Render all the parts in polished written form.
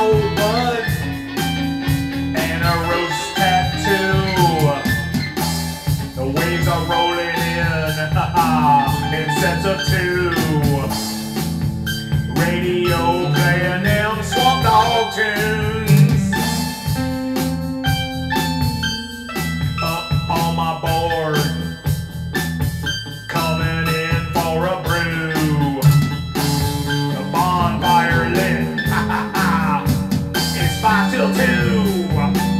old bud and a rose tattoo. The waves are rolling in sets of two. Radio playing them Swamp Dawg tunes. Up on my board, coming in for a brew. The bonfire lit, it's 5 till 2.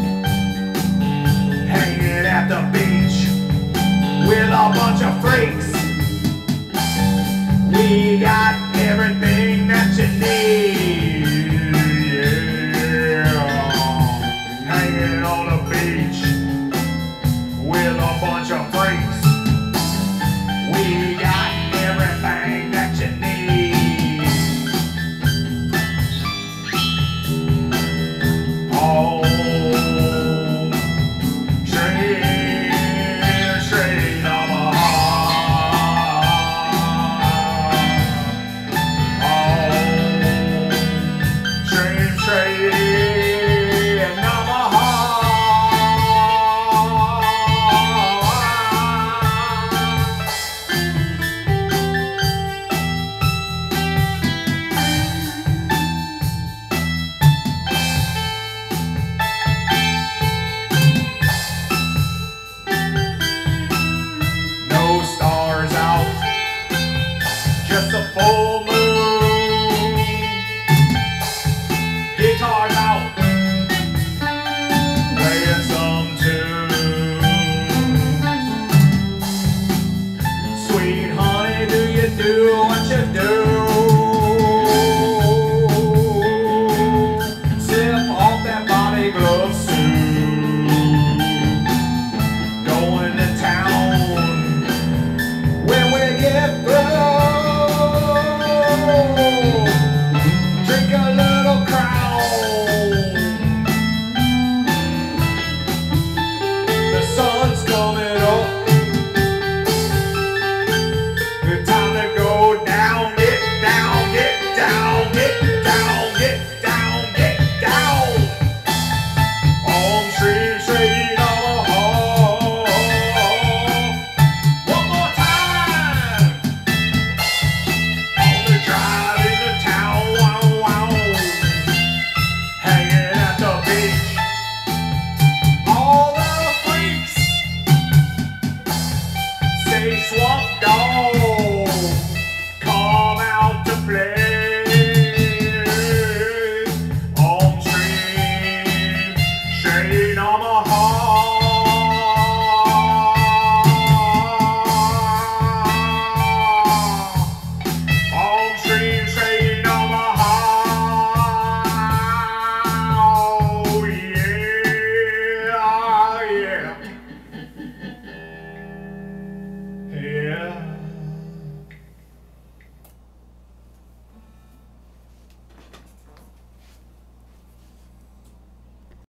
Hanging at the beach with a bunch of freaks. We got everything that you need, yeah. Hanging on the beach.